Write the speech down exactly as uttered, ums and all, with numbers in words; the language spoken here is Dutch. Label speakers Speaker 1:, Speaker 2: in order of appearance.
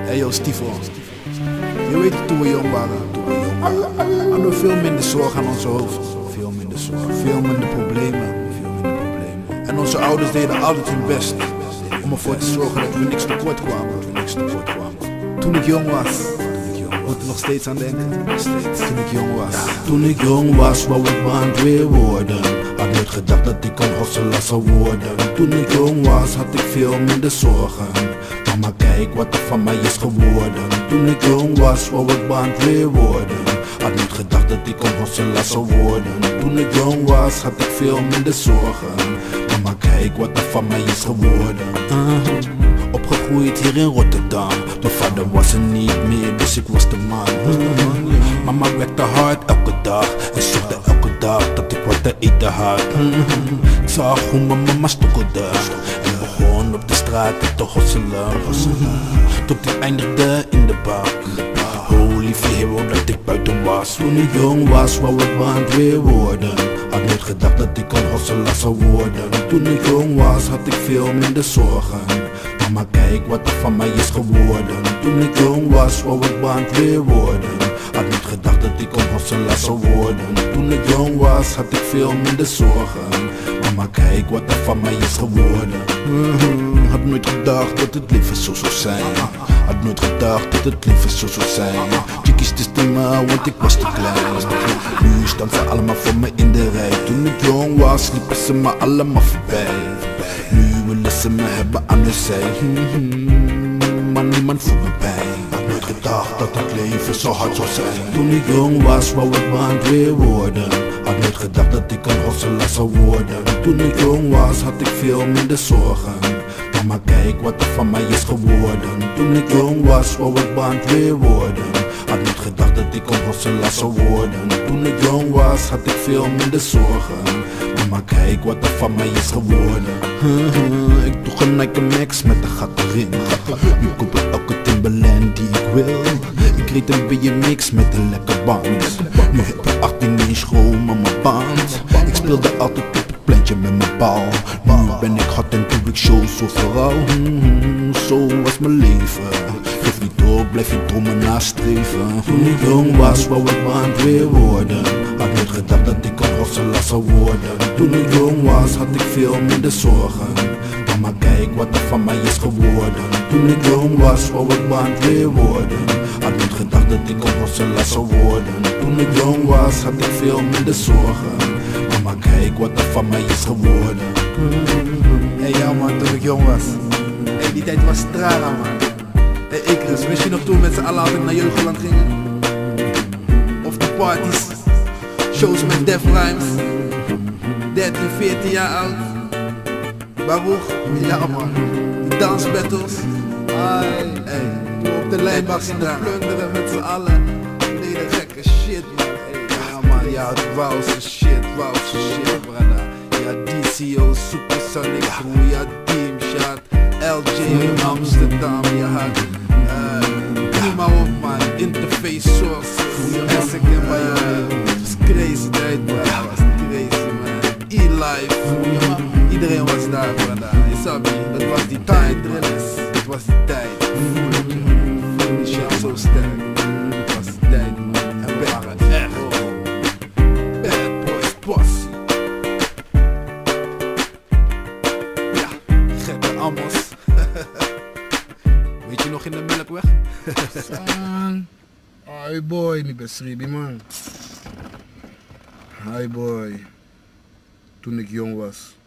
Speaker 1: Hey yo, Stiefel. Je weet het, toen we jong waren, toen we jong waren, hadden we veel minder zorg aan onze hoofd. Veel minder zorg, veel minder problemen, veel minder problemen. En onze ouders deden altijd hun best om ervoor te zorgen dat we niks tekort kwamen. Dat we niks tekort kwamen. Toen ik jong was, moet er nog steeds aan denken. Steeds. Toen ik jong was. Ja. Toen ik jong was, wou ik brandweer worden. Had nooit gedacht dat ik een hosselaar zou worden. Toen ik jong was, had ik veel minder zorgen. Maar kijk wat er van mij is geworden. Toen ik jong was, wou ik brandweer worden. Had niet gedacht dat ik een hosselaar zou worden. Toen ik jong was, had ik veel minder zorgen. Maar kijk wat er van mij is geworden. uh, Opgegroeid hier in Rotterdam. Mijn vader was er niet meer, dus ik was de man. uh, Mama werkte hard elke dag en zorgde elke dag dat ik wat te eten had. uh, Ik zag hoe mijn mama stokkelde en begon op de straat te hosselen. Tot ik eindigde in de bak. Oh lieve hero dat ik buiten was. Toen ik jong was, wou ik brandweer worden. Had nooit gedacht dat ik een hosselaar zou worden. Toen ik jong was, had ik veel minder zorgen. Maar kijk wat er van mij is geworden. Toen ik jong was, wou ik brandweer worden. Had niet gedacht dat ik een hosselaar zou worden. Toen ik jong was, had ik veel minder zorgen. Maar kijk wat er van mij is geworden. uh, Had nooit gedacht dat het leven zo zou zijn. Had nooit gedacht dat het leven zo zou zijn. Chickies tisten me, want ik was te klein. Nu staan ze allemaal voor me in de rij. Toen ik jong was, liepen ze me allemaal voorbij. Nu willen ze me hebben aan hun zij. Maar niemand voelt me bij. Had nooit gedacht dat het leven zo hard zou zijn. Toen ik jong was, wou ik brandweer worden. Had nooit gedacht dat ik een hosselaar zou worden. Toen ik jong was, had ik veel minder zorgen. Maar kijk wat er van mij is geworden. Toen ik jong was, wou ik brandweer worden. Had niet gedacht dat ik een hosselaar zou worden. Toen ik jong was, had ik veel minder zorgen. Maar kijk wat er van mij is geworden. Ik doe een Nike Max met een gat erin. Nu koop ik elke Timberland die ik wil. Ik reed een B M X met een lekker band. Nu heb ik achttien in school met mijn band. Ik speelde altijd op het pleintje met mijn bal. Nu ben ik hot en doe ik shows overal. Zo was mijn leven. Geef niet door, blijf je dromen nastreven. Toen ik jong was, wou ik brandweer worden. Had nooit gedacht dat ik een hosselaar zou worden. Toen ik jong was, had ik veel minder zorgen. Maar kijk wat er van mij is geworden. Toen ik jong was, wou ik brandweer worden. Had niet gedacht dat ik een hosselaar zou worden. Toen ik jong was, had ik veel minder zorgen. Maar kijk wat er van mij is geworden.
Speaker 2: Hey ja man, toen ik jong was. Hey, die tijd was strara man. Hey Ikris, wist je nog toen met z'n allen altijd naar Jeugdland gingen? Of de parties, shows met Def Rhymes. dertien, veertien jaar oud. Baruch, ja man. Die dansbattles. Ay, hey, toen we op de lijnbak gingen plunderen met z'n allen. Deden gekke shit man. Hey, ja man, ja het wauwse shit, wauwse shit brada. Ja D C O, Supersonic Crew, ja Team Shot, L J in Amsterdam, je had uh, noem maar op man, Interface Source, S K M bij je, het was crazy tijd man, het was crazy man, E-Life, iedereen was daar brada, je snap je, dat was die tijd drillers, dat was die tijd, voel die shit zo sterk, dat was die tijd man, en we waren echt, Bad Boys Posse. Amos. Weet je nog in de Melkweg?
Speaker 3: Hi boy, niet best Ribi man. Hi boy. Toen ik jong was.